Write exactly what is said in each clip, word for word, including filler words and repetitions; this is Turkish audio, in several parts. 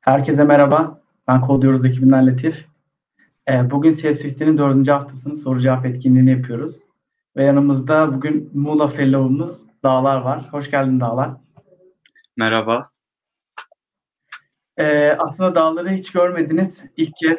Herkese merhaba. Ben Kodluyoruz ekibinden Latif. Ee, bugün C S fiftinin dördüncü haftasının soru cevap etkinliğini yapıyoruz. Ve yanımızda bugün Muğla Fellow'umuz Dağlar var. Hoş geldin Dağlar. Merhaba. Ee, aslında Dağlar'ı hiç görmediniz. İlk kez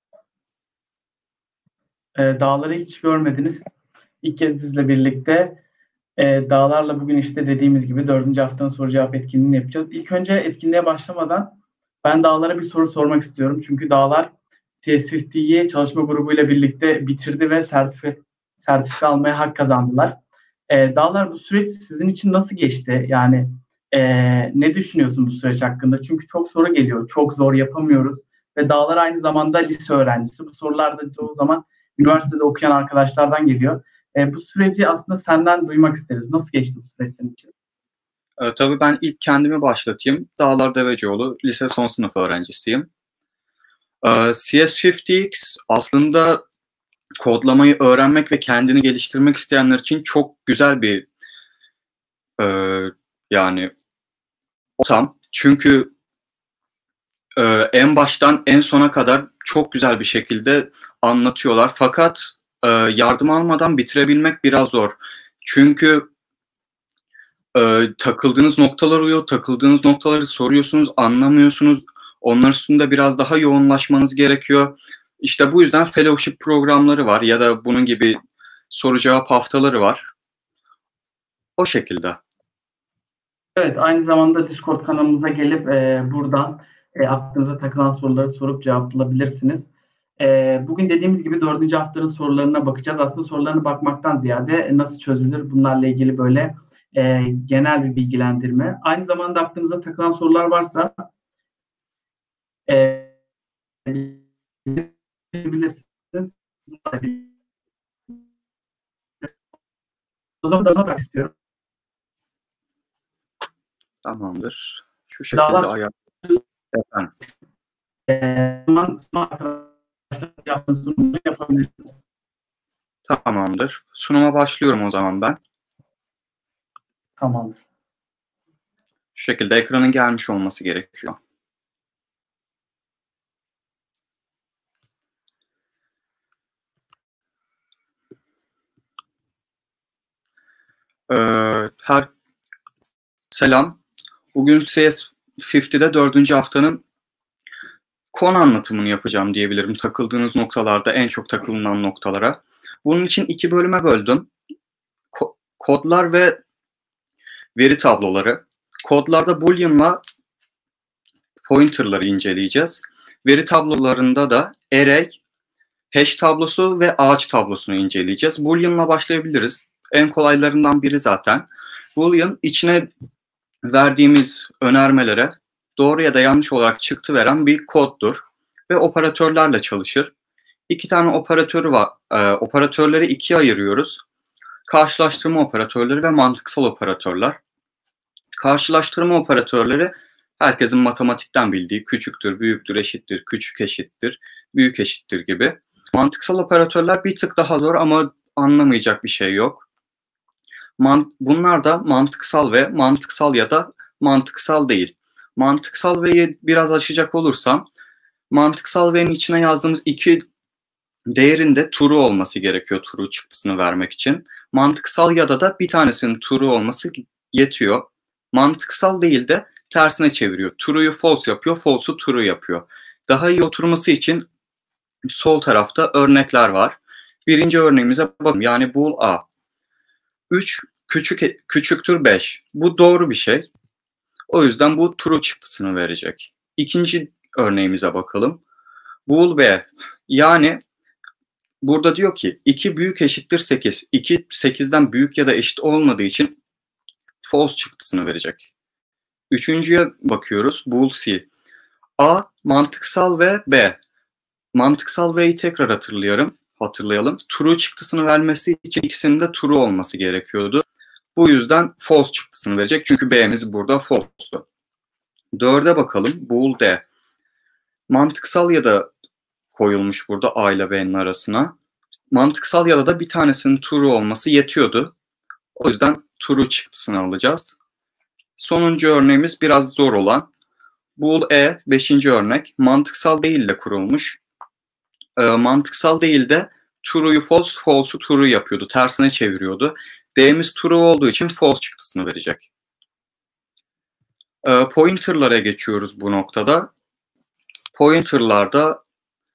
e, Dağlar'ı hiç görmediniz. İlk kez bizle birlikte e, Dağlar'la bugün işte dediğimiz gibi dördüncü haftanın soru cevap etkinliğini yapacağız. İlk önce etkinliğe başlamadan ben Dağlar'a bir soru sormak istiyorum. Çünkü Dağlar C S elliyi çalışma grubuyla birlikte bitirdi ve sertifi, sertifika almaya hak kazandılar. E, Dağlar, bu süreç sizin için nasıl geçti? Yani e, ne düşünüyorsun bu süreç hakkında? Çünkü çok soru geliyor. Çok zor, yapamıyoruz. Ve Dağlar aynı zamanda lise öğrencisi. Bu sorular da çoğu zaman üniversitede okuyan arkadaşlardan geliyor. E, bu süreci aslında senden duymak isteriz. Nasıl geçti bu süreç senin için? E, tabii ben ilk kendimi başlatayım. Dağlar Devecioğlu, lise son sınıf öğrencisiyim. E, C S elli aslında kodlamayı öğrenmek ve kendini geliştirmek isteyenler için çok güzel bir e, yani ortam. Çünkü e, en baştan en sona kadar çok güzel bir şekilde anlatıyorlar. Fakat e, yardım almadan bitirebilmek biraz zor. Çünkü Ee, takıldığınız noktalar oluyor, takıldığınız noktaları soruyorsunuz, anlamıyorsunuz. Onlar üstünde biraz daha yoğunlaşmanız gerekiyor. İşte bu yüzden fellowship programları var ya da bunun gibi soru cevap haftaları var. O şekilde. Evet, aynı zamanda Discord kanalımıza gelip e, buradan e, aklınıza takılan soruları sorup cevaplayabilirsiniz. E, bugün dediğimiz gibi dördüncü haftanın sorularına bakacağız. Aslında sorularına bakmaktan ziyade nasıl çözülür bunlarla ilgili böyle e, genel bir bilgilendirme. Aynı zamanda aklınıza takılan sorular varsa e, bilirsiniz. O zaman da bırak istiyorum. Tamamdır. Şu şekilde ayar. Efendim. E, zaman arkadaşlar yaptığınız sunumunu yapabilirsiniz. Tamamdır. Sunuma başlıyorum o zaman ben. Tamamdır. Şu şekilde ekranın gelmiş olması gerekiyor. Ee, her selam. Bugün C S elli'de dördüncü haftanın konu anlatımını yapacağım diyebilirim. Takıldığınız noktalarda, en çok takılınan noktalara. Bunun için iki bölüme böldüm. Ko- kodlar ve veri tabloları. Kodlarda Boolean'la pointer'ları inceleyeceğiz. Veri tablolarında da array, hash tablosu ve ağaç tablosunu inceleyeceğiz. Boolean'la başlayabiliriz. En kolaylarından biri zaten. Boolean içine verdiğimiz önermelere doğru ya da yanlış olarak çıktı veren bir koddur ve operatörlerle çalışır. İki tane operatörü var. E, operatörleri ikiye ayırıyoruz. Karşılaştırma operatörleri ve mantıksal operatörler. Karşılaştırma operatörleri herkesin matematikten bildiği küçüktür, büyüktür, eşittir, küçük eşittir, büyük eşittir gibi. Mantıksal operatörler bir tık daha zor ama anlamayacak bir şey yok. Bunlar da mantıksal ve mantıksal ya da mantıksal değil. Mantıksal ve'yi biraz açacak olursam, mantıksal ve'nin içine yazdığımız iki değerin de true olması gerekiyor true çıktısını vermek için. Mantıksal ya da da bir tanesinin true olması yetiyor. Mantıksal değil de tersine çeviriyor. True'yu false yapıyor, false'u true yapıyor. Daha iyi oturması için sol tarafta örnekler var. Birinci örneğimize bakalım. Yani bool A. üç küçük, küçüktür beş. Bu doğru bir şey. O yüzden bu true çıktısını verecek. İkinci örneğimize bakalım. Bool B. Yani burada diyor ki iki büyük eşittir sekiz. iki sekizden büyük ya da eşit olmadığı için false çıktısını verecek. Üçüncüye bakıyoruz. Bool C. A mantıksal ve B. Mantıksal V'yi tekrar hatırlayalım. Hatırlayalım. True çıktısını vermesi için ikisinin de true olması gerekiyordu. Bu yüzden false çıktısını verecek. Çünkü B'miz burada false'tu. Dörde bakalım. Bool D. Mantıksal ya da koyulmuş burada A ile B'nin arasına. Mantıksal ya da da bir tanesinin true olması yetiyordu. O yüzden true çıktısını alacağız. Sonuncu örneğimiz biraz zor olan. Bool E beşinci örnek. Mantıksal değil de kurulmuş. E, mantıksal değil de true'yu false, false'u true yapıyordu. Tersine çeviriyordu. D'miz true olduğu için false çıktısını verecek. E, pointer'lara geçiyoruz bu noktada. Pointer'larda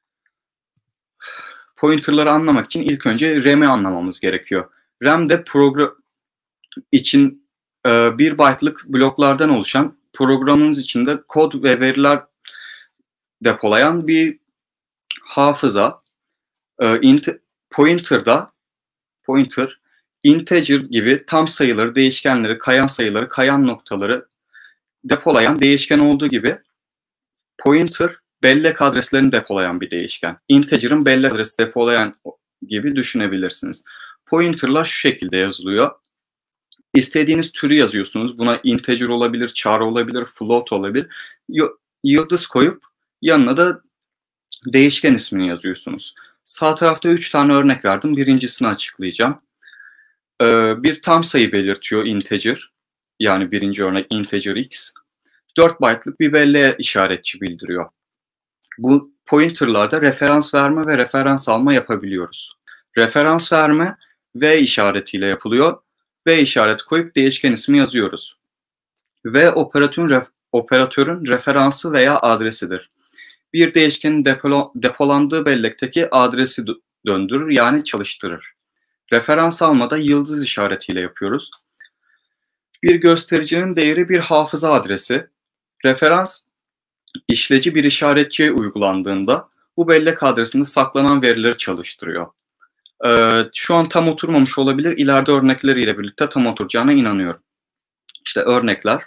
pointer'ları anlamak için ilk önce R A M'i anlamamız gerekiyor. R A M de program için e, bir byte'lık bloklardan oluşan, programınız içinde kod ve veriler depolayan bir hafıza. E, int pointer'da pointer integer gibi tam sayıları, değişkenleri, kayan sayıları, kayan noktaları depolayan değişken olduğu gibi pointer bellek adreslerini depolayan bir değişken. Integer'ın bellek adresi depolayan gibi düşünebilirsiniz. Pointer'lar şu şekilde yazılıyor. İstediğiniz türü yazıyorsunuz. Buna integer olabilir, char olabilir, float olabilir. Yıldız koyup yanına da değişken ismini yazıyorsunuz. Sağ tarafta üç tane örnek verdim. Birincisini açıklayacağım. Ee, bir tam sayı belirtiyor integer. Yani birinci örnek integer x. dört byte'lık bir belleğe işaretçi bildiriyor. Bu pointer'larda referans verme ve referans alma yapabiliyoruz. Referans verme V işaretiyle yapılıyor. V işareti koyup değişken ismi yazıyoruz. V operatörün, ref, operatörün referansı veya adresidir. Bir değişkenin depo, depolandığı bellekteki adresi döndürür, yani çalıştırır. Referans almada yıldız işaretiyle yapıyoruz. Bir göstericinin değeri bir hafıza adresi. Referans işleci bir işaretçiye uygulandığında bu bellek adresinde saklanan verileri çalıştırıyor. Ee, şu an tam oturmamış olabilir. İleride örnekleriyle birlikte tam oturacağına inanıyorum. İşte örnekler.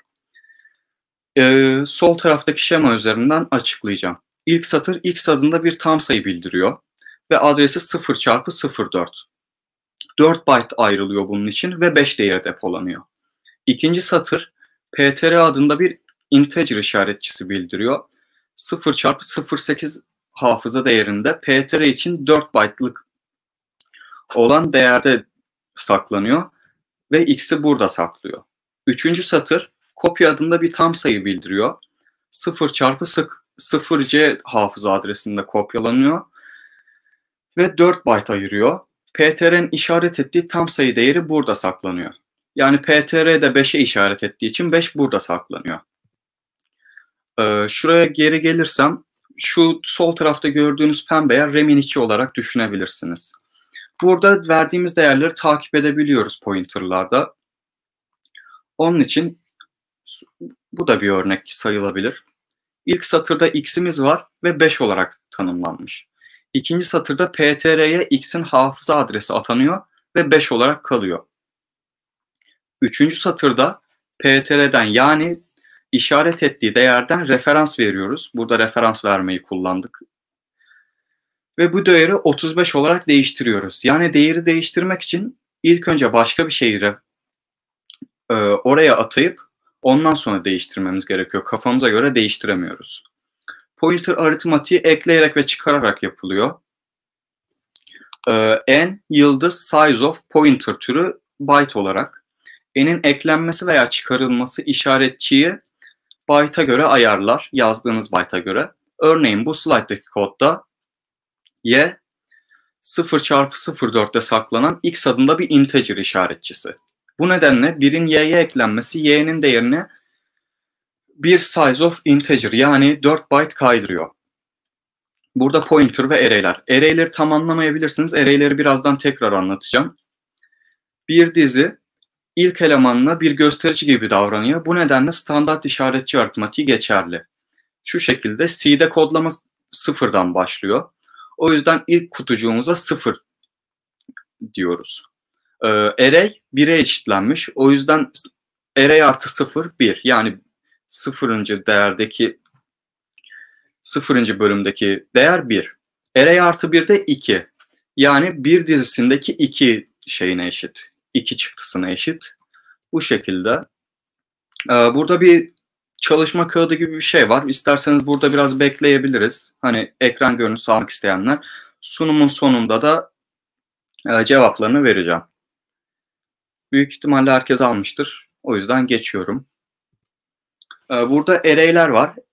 Ee, sol taraftaki şema üzerinden açıklayacağım. İlk satır x adında bir tam sayı bildiriyor ve adresi sıfır çarpı sıfır dört. dört byte ayrılıyor bunun için ve beş değeri depolanıyor. İkinci satır P T R adında bir integer işaretçisi bildiriyor. sıfır çarpı sıfır sekiz hafıza değerinde P T R için dört byte'lık olan değerde saklanıyor ve x'i burada saklıyor. Üçüncü satır kopya adında bir tam sayı bildiriyor. sıfır çarpı sıfır C hafıza adresinde kopyalanıyor ve dört byte ayırıyor. P T R'nin işaret ettiği tam sayı değeri burada saklanıyor. Yani P T R de beşe işaret ettiği için beş burada saklanıyor. Ee, şuraya geri gelirsem şu sol tarafta gördüğünüz pembe yer R A M'in içi olarak düşünebilirsiniz. Burada verdiğimiz değerleri takip edebiliyoruz pointer'larda. Onun için bu da bir örnek sayılabilir. İlk satırda x'imiz var ve beş olarak tanımlanmış. İkinci satırda P T R'ye x'in hafıza adresi atanıyor ve beş olarak kalıyor. Üçüncü satırda P T R'den, yani işaret ettiği değerden referans veriyoruz. Burada referans vermeyi kullandık. Ve bu değeri otuz beş olarak değiştiriyoruz. Yani değeri değiştirmek için ilk önce başka bir şeyi e, oraya atayıp ondan sonra değiştirmemiz gerekiyor. Kafamıza göre değiştiremiyoruz. Pointer aritmatiği ekleyerek ve çıkararak yapılıyor. E, n yıldız size of pointer türü byte olarak. N'in eklenmesi veya çıkarılması işaretçiyi byte'a göre ayarlar. Yazdığınız byte'a göre. Örneğin bu slide'daki kodda y sıfır çarpı sıfır dört'te saklanan x adında bir integer işaretçisi. Bu nedenle birin y'ye eklenmesi y'nin değerini bir size of integer, yani dört byte kaydırıyor. Burada pointer ve array'ler. Array'leri tam anlamayabilirsiniz. Array'leri birazdan tekrar anlatacağım. Bir dizi ilk elemanına bir gösterici gibi davranıyor. Bu nedenle standart işaretçi aritmatiği geçerli. Şu şekilde C'de kodlama sıfırdan başlıyor. O yüzden ilk kutucuğumuza sıfır diyoruz. Ee, array bire eşitlenmiş. O yüzden array artı sıfır bir. Yani sıfırıncı değerdeki sıfırıncı bölümdeki değer bir. Array artı bir de iki. Yani bir dizisindeki iki şeyine eşit. iki çıktısına eşit. Bu şekilde. Ee, burada bir çalışma kağıdı gibi bir şey var. İsterseniz burada biraz bekleyebiliriz. Hani ekran görüntüsü almak isteyenler. Sunumun sonunda da e, cevaplarını vereceğim. Büyük ihtimalle herkes almıştır. O yüzden geçiyorum. E, burada array'ler var.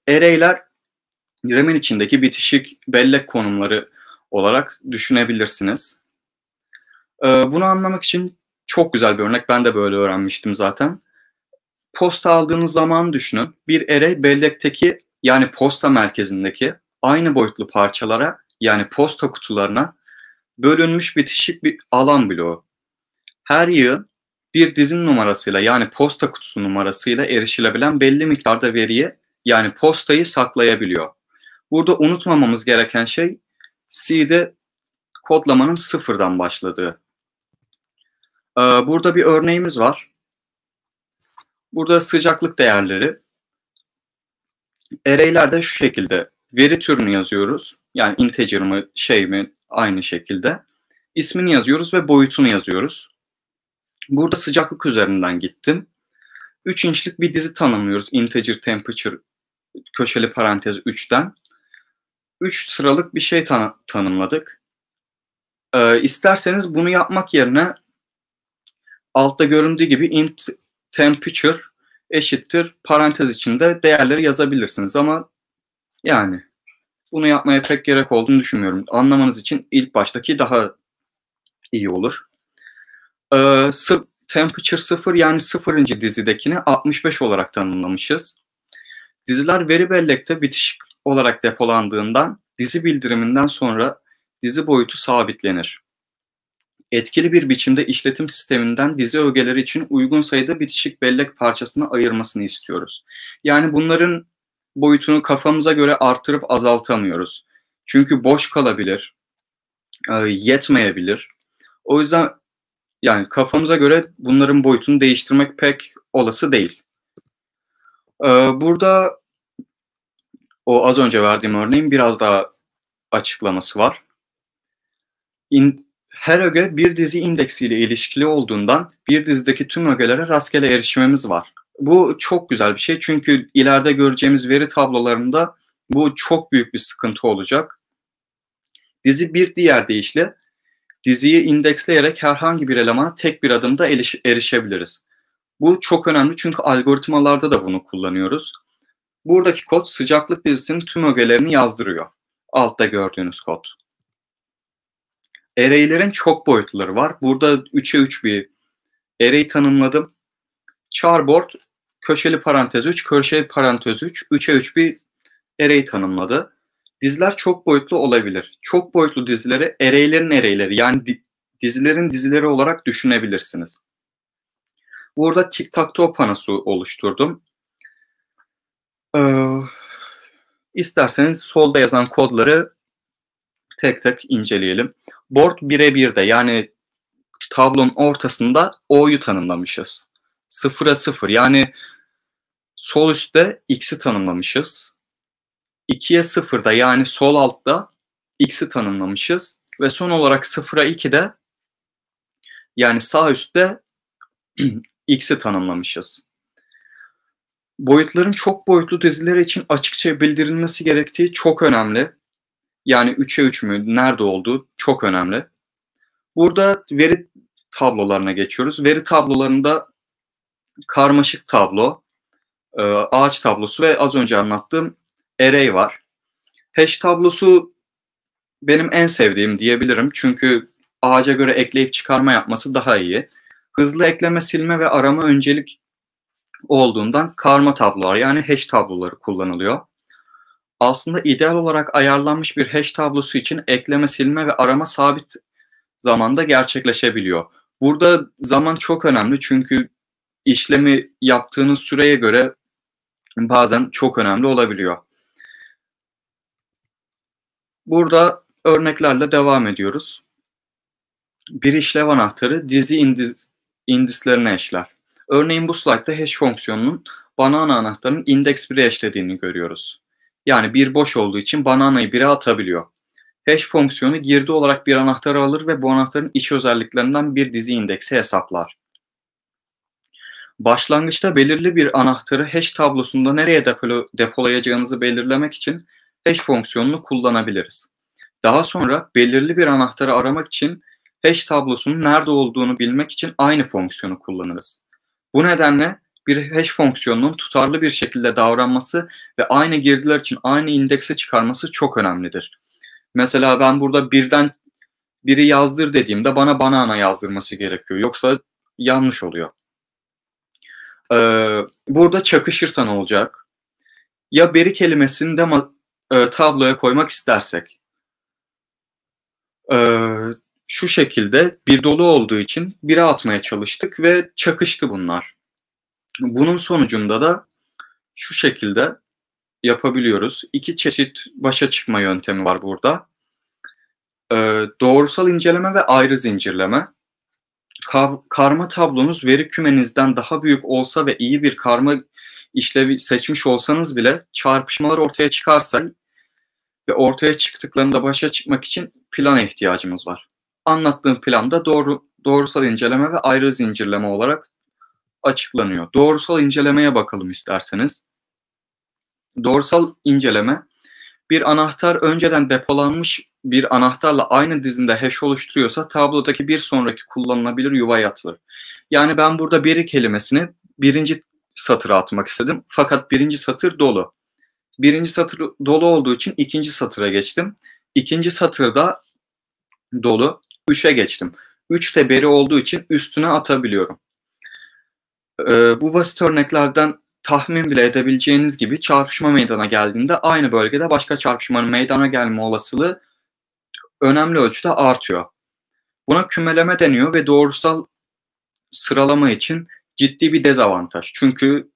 array'ler R A M'in içindeki bitişik bellek konumları olarak düşünebilirsiniz. Ee, bunu anlamak için çok güzel bir örnek. Ben de böyle öğrenmiştim zaten. Posta aldığınız zaman düşünün. Bir array bellekteki, yani posta merkezindeki aynı boyutlu parçalara, yani posta kutularına bölünmüş bitişik bir alan bloğu. Her yığın bir dizin numarasıyla, yani posta kutusu numarasıyla erişilebilen belli miktarda veriyi, yani postayı saklayabiliyor. Burada unutmamamız gereken şey C'de kodlamanın sıfırdan başladığı. Ee, burada bir örneğimiz var. Burada sıcaklık değerleri. Array'lerde şu şekilde veri türünü yazıyoruz. Yani integer mi, şey mi, aynı şekilde. İsmini yazıyoruz ve boyutunu yazıyoruz. Burada sıcaklık üzerinden gittim. üç inçlik bir dizi tanımlıyoruz. Integer temperature köşeli parantez üçten. üç sıralık bir şey tan tanımladık. Ee, isterseniz bunu yapmak yerine altta göründüğü gibi int temperature eşittir parantez içinde değerleri yazabilirsiniz ama yani bunu yapmaya pek gerek olduğunu düşünmüyorum. Anlamanız için ilk baştaki daha iyi olur. Ee, temperature sıfır, yani sıfırıncı dizidekini altmış beş olarak tanımlamışız. Diziler veri bellekte bitişik olarak depolandığından dizi bildiriminden sonra dizi boyutu sabitlenir. Etkili bir biçimde işletim sisteminden dizi ögeleri için uygun sayıda bitişik bellek parçasını ayırmasını istiyoruz. Yani bunların boyutunu kafamıza göre artırıp azaltamıyoruz. Çünkü boş kalabilir, yetmeyebilir. O yüzden yani kafamıza göre bunların boyutunu değiştirmek pek olası değil. Burada o az önce verdiğim örneğin biraz daha açıklaması var. İn Her öge bir dizi indeksiyle ilişkili olduğundan bir dizideki tüm ögelere rastgele erişimimiz var. Bu çok güzel bir şey çünkü ileride göreceğimiz veri tablolarında bu çok büyük bir sıkıntı olacak. Dizi bir diğer deyişle diziyi indeksleyerek herhangi bir elemana tek bir adımda erişebiliriz. Bu çok önemli çünkü algoritmalarda da bunu kullanıyoruz. Buradaki kod sıcaklık dizisinin tüm ögelerini yazdırıyor. Altta gördüğünüz kod. Array'lerin çok boyutluları var. Burada üçe üç bir array tanımladım. Charboard köşeli parantez üç, köşeli parantez üç, üçe üç bir array tanımladı. Diziler çok boyutlu olabilir. Çok boyutlu dizileri array'lerin array'leri, yani di dizilerin dizileri olarak düşünebilirsiniz. Burada tic-tac-toe panosu oluşturdum. Ee, isterseniz solda yazan kodları tek tek inceleyelim. Board bire birde, yani tablonun ortasında O'yu tanımlamışız. sıfıra sıfır, yani sol üstte X'i tanımlamışız. ikiye sıfırda, yani sol altta X'i tanımlamışız. Ve son olarak sıfıra ikide, yani sağ üstte X'i tanımlamışız. Boyutların çok boyutlu dizileri için açıkça bildirilmesi gerektiği çok önemli. Yani üçe üç mü, nerede olduğu çok önemli. Burada veri tablolarına geçiyoruz. Veri tablolarında karmaşık tablo, ağaç tablosu ve az önce anlattığım array var. Hash tablosu benim en sevdiğim diyebilirim. Çünkü ağaca göre ekleyip çıkarma yapması daha iyi. Hızlı ekleme, silme ve arama öncelik olduğundan karma tablolar, yani hash tabloları kullanılıyor. Aslında ideal olarak ayarlanmış bir hash tablosu için ekleme, silme ve arama sabit zamanda gerçekleşebiliyor. Burada zaman çok önemli çünkü işlemi yaptığınız süreye göre bazen çok önemli olabiliyor. Burada örneklerle devam ediyoruz. Bir işlev anahtarı dizi indis, indislerine eşler. Örneğin bu slaytta hash fonksiyonunun banana anahtarının index bire eşlediğini görüyoruz. Yani bir boş olduğu için bananayı bire atabiliyor. Hash fonksiyonu girdi olarak bir anahtarı alır ve bu anahtarın iç özelliklerinden bir dizi indeksi hesaplar. Başlangıçta belirli bir anahtarı hash tablosunda nereye depolo depolayacağınızı belirlemek için hash fonksiyonunu kullanabiliriz. Daha sonra belirli bir anahtarı aramak için hash tablosunun nerede olduğunu bilmek için aynı fonksiyonu kullanırız. Bu nedenle bir hash fonksiyonunun tutarlı bir şekilde davranması ve aynı girdiler için aynı indeksi çıkarması çok önemlidir. Mesela ben burada birden biri yazdır dediğimde bana banana yazdırması gerekiyor. Yoksa yanlış oluyor. Ee, burada çakışırsa ne olacak? Ya beri kelimesini de e, tabloya koymak istersek. Ee, şu şekilde bir dolu olduğu için bire atmaya çalıştık ve çakıştı bunlar. Bunun sonucunda da şu şekilde yapabiliyoruz. İki çeşit başa çıkma yöntemi var burada. Ee, doğrusal inceleme ve ayrı zincirleme. Ka- karma tablonuz veri kümenizden daha büyük olsa ve iyi bir karma işlevi seçmiş olsanız bile çarpışmalar ortaya çıkarsa ve ortaya çıktıklarında başa çıkmak için plana ihtiyacımız var. Anlattığım planda doğru, doğrusal inceleme ve ayrı zincirleme olarak açıklanıyor. Doğrusal incelemeye bakalım isterseniz. Doğrusal inceleme, bir anahtar önceden depolanmış bir anahtarla aynı dizinde hash oluşturuyorsa tablodaki bir sonraki kullanılabilir yuvaya atılır. Yani ben burada biri kelimesini birinci satıra atmak istedim. Fakat birinci satır dolu. Birinci satır dolu olduğu için ikinci satıra geçtim. İkinci satırda dolu. Üçe geçtim. Üç de beri olduğu için üstüne atabiliyorum. Ee, bu basit örneklerden tahmin bile edebileceğiniz gibi çarpışma meydana geldiğinde aynı bölgede başka çarpışmanın meydana gelme olasılığı önemli ölçüde artıyor. Buna kümeleme deniyor ve doğrusal sıralama için ciddi bir dezavantaj. Çünkü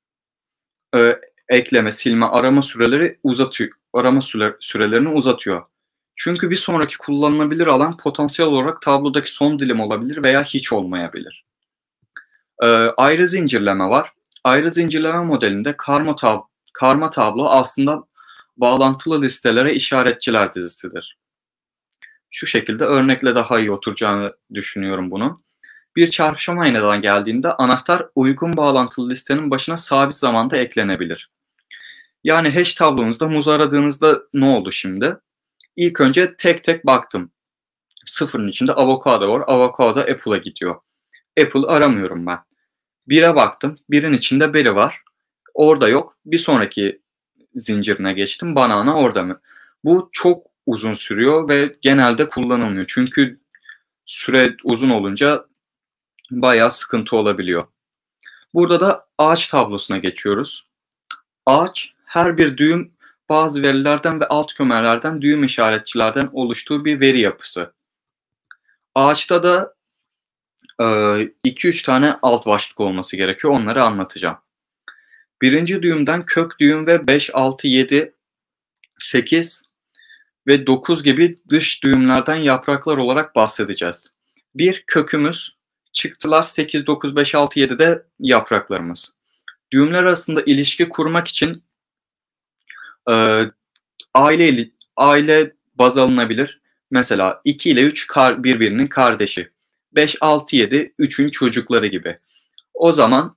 e, ekleme, silme, arama süreleri uzatıyor. Arama süre, sürelerini uzatıyor. Çünkü bir sonraki kullanılabilir alan potansiyel olarak tablodaki son dilim olabilir veya hiç olmayabilir. E, ayrı zincirleme var. Ayrı zincirleme modelinde karma, tab karma tablo aslında bağlantılı listelere işaretçiler dizisidir. Şu şekilde örnekle daha iyi oturacağını düşünüyorum bunun. Bir çarpışma meydana geldiğinde anahtar uygun bağlantılı listenin başına sabit zamanda eklenebilir. Yani hash tablonuzda muz aradığınızda ne oldu şimdi? İlk önce tek tek baktım. Sıfırın içinde avokado var. Avokado Apple'a gidiyor. Apple aramıyorum ben. Bire baktım. Birin içinde beri var. Orada yok. Bir sonraki zincirine geçtim. Banana orada mı? Bu çok uzun sürüyor ve genelde kullanılmıyor. Çünkü süre uzun olunca bayağı sıkıntı olabiliyor. Burada da ağaç tablosuna geçiyoruz. Ağaç, her bir düğüm bazı verilerden ve alt kümelerden düğüm işaretçilerden oluştuğu bir veri yapısı. Ağaçta da iki üç tane alt başlık olması gerekiyor. Onları anlatacağım. Birinci düğümden kök düğüm ve beş, altı, yedi, sekiz ve dokuz gibi dış düğümlerden yapraklar olarak bahsedeceğiz. Bir kökümüz, çıktılar sekiz, dokuz, beş, altı, yedi de yapraklarımız. Düğümler arasında ilişki kurmak için e, aile aile baz alınabilir. Mesela iki ile üç kar, birbirinin kardeşi. beş, altı, yedi üçün çocukları gibi. O zaman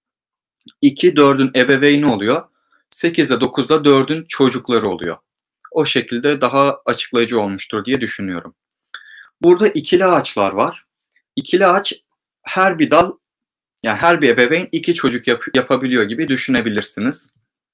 iki dördün ebeveyni oluyor. sekiz ile dokuz da dördün çocukları oluyor. O şekilde daha açıklayıcı olmuştur diye düşünüyorum. Burada ikili ağaçlar var. İkili ağaç her bir dal, yani her bir ebeveyn iki çocuk yap yapabiliyor gibi düşünebilirsiniz.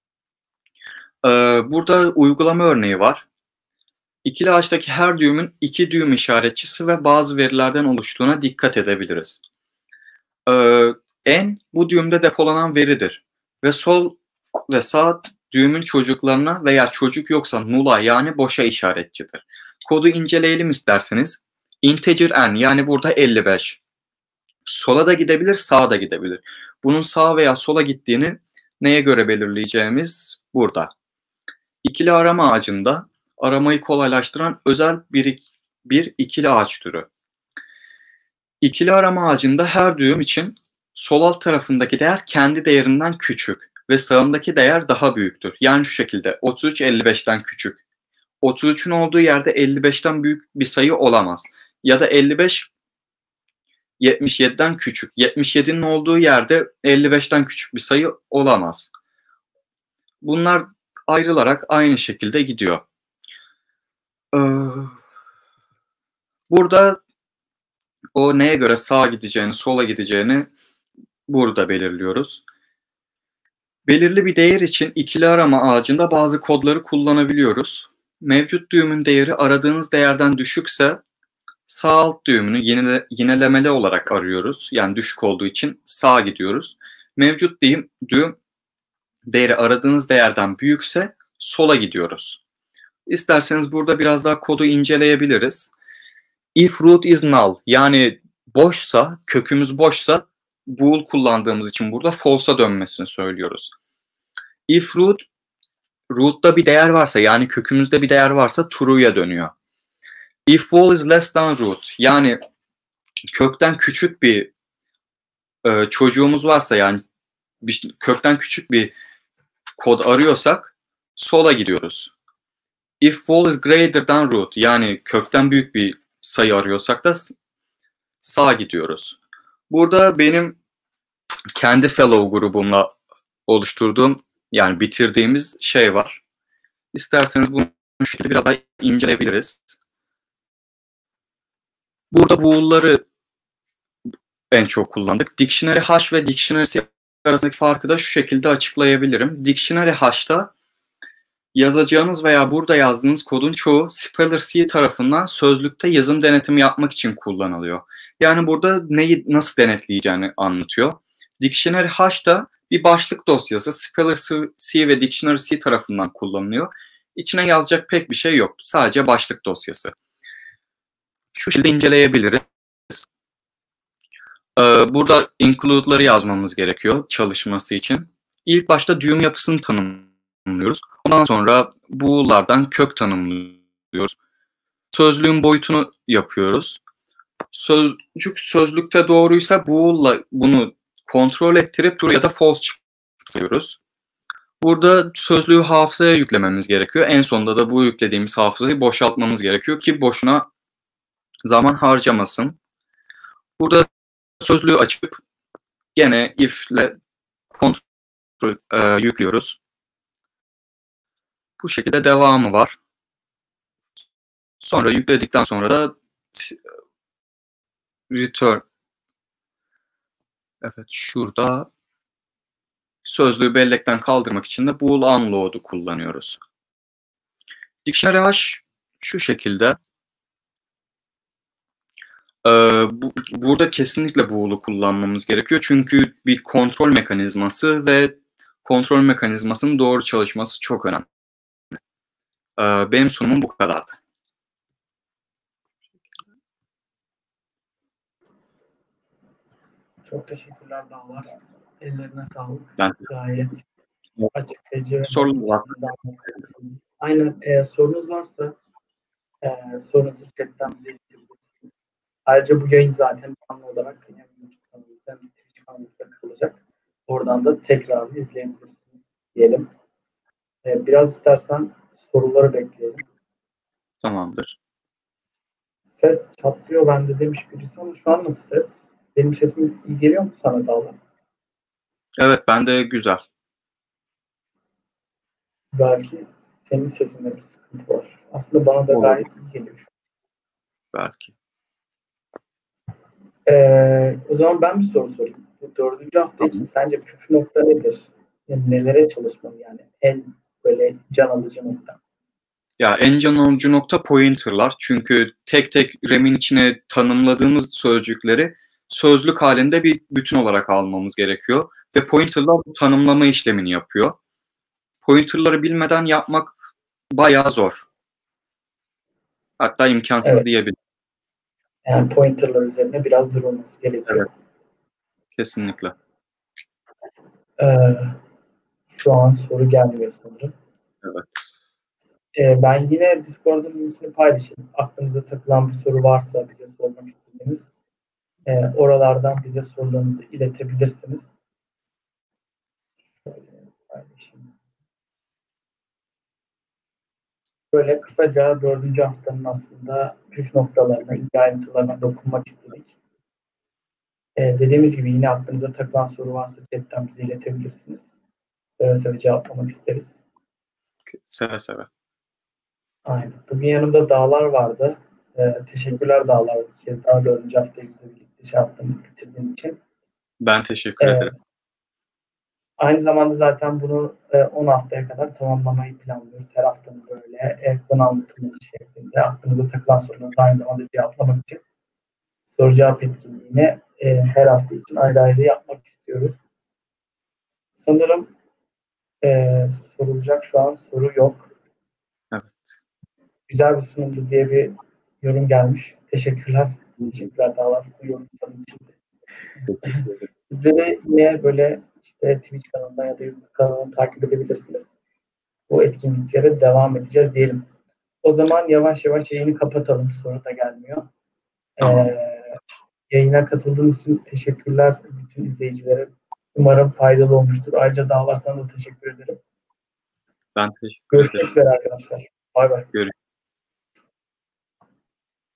Ee, burada uygulama örneği var. İkili ağaçtaki her düğümün iki düğüm işaretçisi ve bazı verilerden oluştuğuna dikkat edebiliriz. Ee, en bu düğümde depolanan veridir ve sol ve sağ düğümün çocuklarına veya çocuk yoksa null'a yani boşa işaretçidir. Kodu inceleyelim isterseniz. Integer n yani burada elli beş. Sola da gidebilir, sağa da gidebilir. Bunun sağa veya sola gittiğini neye göre belirleyeceğimiz burada. İkili arama ağacında aramayı kolaylaştıran özel bir, bir ikili ağaç türü. İkili arama ağacında her düğüm için sol alt tarafındaki değer kendi değerinden küçük ve sağındaki değer daha büyüktür. Yani şu şekilde otuz üç elli beşten küçük. otuz üçün olduğu yerde elli beşten büyük bir sayı olamaz. Ya da elli beş yetmiş yediden küçük. yetmiş yedinin olduğu yerde elli beşten küçük bir sayı olamaz. Bunlar ayrılarak aynı şekilde gidiyor. Ee, burada o neye göre sağa gideceğini, sola gideceğini burada belirliyoruz. Belirli bir değer için ikili arama ağacında bazı kodları kullanabiliyoruz. Mevcut düğümün değeri aradığınız değerden düşükse sağ alt düğümünü yinele, yinelemeli olarak arıyoruz. Yani düşük olduğu için sağa gidiyoruz. Mevcut düğüm, düğüm değeri aradığınız değerden büyükse sola gidiyoruz. İsterseniz burada biraz daha kodu inceleyebiliriz. If root is null, yani boşsa, kökümüz boşsa bool kullandığımız için burada false'a dönmesini söylüyoruz. If root, root'ta bir değer varsa, yani kökümüzde bir değer varsa true'ya dönüyor. If val is less than root, yani kökten küçük bir e, çocuğumuz varsa, yani bir, kökten küçük bir kod arıyorsak sola gidiyoruz. If val is greater than root, yani kökten büyük bir sayı arıyorsak da sağa gidiyoruz. Burada benim kendi fellow grubumla oluşturduğum, yani bitirdiğimiz şey var. İsterseniz bunu şu şekilde biraz daha inceleyebiliriz. Burada bool'ları en çok kullandık. Dictionary hash ve dictionary C arasındaki farkı da şu şekilde açıklayabilirim. Dictionary hash'ta yazacağınız veya burada yazdığınız kodun çoğu Speller C tarafından sözlükte yazım denetimi yapmak için kullanılıyor. Yani burada neyi nasıl denetleyeceğini anlatıyor. Dictionary hash da bir başlık dosyası Speller C ve Dictionary C tarafından kullanılıyor. İçine yazacak pek bir şey yok. Sadece başlık dosyası. Şu şekilde inceleyebiliriz. Burada include'ları yazmamız gerekiyor çalışması için. İlk başta düğüm yapısını tanımlıyoruz. Ondan sonra bool'lardan kök tanımlıyoruz. Sözlüğün boyutunu yapıyoruz. Sözcük sözlükte doğruysa bool'la bunu kontrol ettirip true ya da false çıkartıyoruz. Burada sözlüğü hafızaya yüklememiz gerekiyor. En sonunda da bu yüklediğimiz hafızayı boşaltmamız gerekiyor ki boşuna zaman harcamasın. Burada sözlüğü açıp gene if ile kontrol e, yüklüyoruz. Bu şekilde devamı var. Sonra yükledikten sonra da return. Evet, şurada sözlüğü bellekten kaldırmak için de bool unload'u kullanıyoruz. Dictionary hash şu şekilde. Ee, bu, burada kesinlikle bool'u kullanmamız gerekiyor. Çünkü bir kontrol mekanizması ve kontrol mekanizmasının doğru çalışması çok önemli. Ee, benim sunumum bu kadardı. Çok teşekkürler Dağlar. Ellerine sağlık. Ben, Gayet açıklayıcı. Sorun var. Aynen. E, sorunuz varsa e, sorunuzu chatten bize iletebilirsiniz. Ayrıca bu yayın zaten canlı olarak hem YouTube kanalımızda hem Twitch kanalımızda kalacak. Oradan da tekrar izleyebilirsiniz diyelim. E, biraz istersen soruları bekleyelim. Tamamdır. Ses çatlıyor bende demiş birisi ama şu an nasıl ses? Benim sesim iyi geliyor mu sana Dağlar? Evet, bende güzel. Belki senin sesinde bir sıkıntı var. Aslında bana da gayet iyi geliyor şu an. Belki. Ee, o zaman ben bir soru sorayım. Bu dördüncü hafta için sence püf nokta nedir? Yani nelere çalışmalı yani? En böyle can alıcı nokta. Ya en can alıcı nokta pointer'lar. Çünkü tek tek R A M'in içine tanımladığımız sözcükleri sözlük halinde bir bütün olarak almamız gerekiyor. Ve pointer'lar bu tanımlama işlemini yapıyor. Pointer'ları bilmeden yapmak bayağı zor. Hatta imkansız evet. diyebilirim. Yani pointer'lar üzerine biraz durulması gerekiyor. Evet. Kesinlikle. Ee, şu an soru gelmiyor sanırım. Evet. Ee, ben yine Discord'un linkini paylaşayım. Aklınıza takılan bir soru varsa bize sormak istediğiniz e, oralardan bize sorularınızı iletebilirsiniz. Şöyle paylaşayım. Böyle kısaca dördüncü haftanın aslında püf noktalarına, ilgi ayrıntılarına dokunmak istedik. Ee, dediğimiz gibi yine aklınıza takılan soru varsa chatten bize iletebilirsiniz. Seve seve cevaplamak isteriz. Seve seve. Aynen. Bugün yanımda Dağlar vardı. Ee, teşekkürler Dağlar. Bir kez daha dördüncü haftayı bize birlikte şey yaptığını bitirdiğin için. Ben teşekkür Ee, ederim. Aynı zamanda zaten bunu e, on haftaya kadar tamamlamayı planlıyoruz. Her haftanın böyle e, konu anlatımları şeklinde aklınıza takılan soruları aynı zamanda cevaplamak için soru cevap etkinliğini e, her hafta için ayrı ayrı yapmak istiyoruz. Sanırım e, sorulacak şu an soru yok. Evet. Güzel bir sunumdu diye bir yorum gelmiş. Teşekkürler. Teşekkürler Dağlar bu yorum sanın için. Bizleri yine böyle işte Twitch kanalından ya da YouTube kanalından takip edebilirsiniz. Bu etkinliklere devam edeceğiz diyelim. O zaman yavaş yavaş yayını kapatalım. Soru da gelmiyor. Tamam. Ee, yayına katıldığınız için teşekkürler bütün izleyicilere. Umarım faydalı olmuştur. Ayrıca Dağlar sana da teşekkür ederim. Ben teşekkür Görüşmek ederim. üzere arkadaşlar. Bay bay. Görüşürüz.